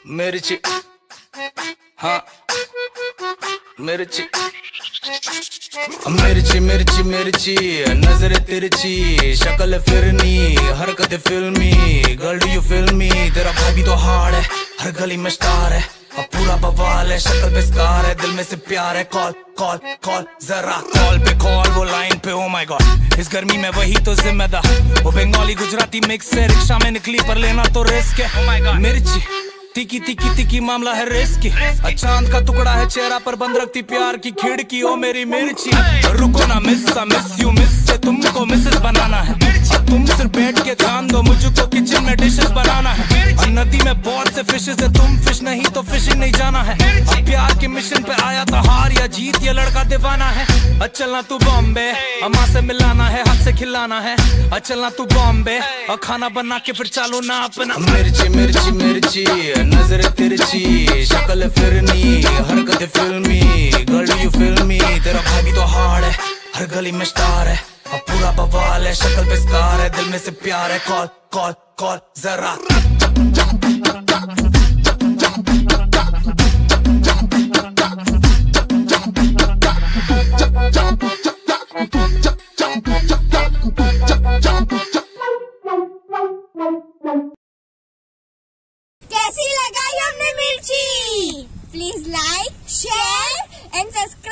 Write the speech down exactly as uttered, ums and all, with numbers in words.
मिर्ची, हाँ मिर्ची मिर्ची मिर्ची मिर्ची नजर तिरछी, शक्ल फिरनी, हरकत फिल्मी। Girl do you feel me? तेरा भाई भी तो हार्ड है, हर गली में स्टार है, अब पूरा बवाल है, शक्ल पे स्कार है, दिल में से प्यार है। कॉल कॉल कॉल जरा कॉल पे कॉल, वो लाइन पे ओ माय गॉड। इस गर्मी में वही तो जिम्मेदार, वो बंगाली गुजराती मिक्स है। रिक्शा में निकली पर लेना तो रिस्क है। oh my God। मिर्ची तिकी तिकी तिकी मामला है रिस्की, चांद का टुकड़ा है चेहरा पर बंद रखती प्यार की खिड़की। ओ मेरी मिर्ची रुको ना मिस सा मिस यू मिस से तुमको मिसेस बनाना है, और तुम सिर्फ बैठ के ध्यान दो, मुझको किचन में डिशेस बनाना है। और नदी में बहुत से फिशेस है, तुम फिश नहीं तो फिशिंग नहीं जाना है। अब प्यार के मिशन पे आया था, हार या जीत ये लड़का दीवाना है। और चलना तू बॉम्बे, अम्मा से मिलाना है, हाथ से खिलाना है। और चलना तू बॉम्बे और खाना बना के फिर चालू ना अपना। मिर्ची मिर्ची मिर्ची नजर तिरछी, शक्ल फिरनी, हरकत फिल्मी। Girl do you feel me? तेरा भाई भी तो हार्ड है, हर गली में स्टार है, अब पूरा बवाल है, शक्ल पे स्कार है, दिल में से प्यार है। कॉल कॉल कॉल जरा कैसी लगाई हमने मिर्ची? Please like share and subscribe.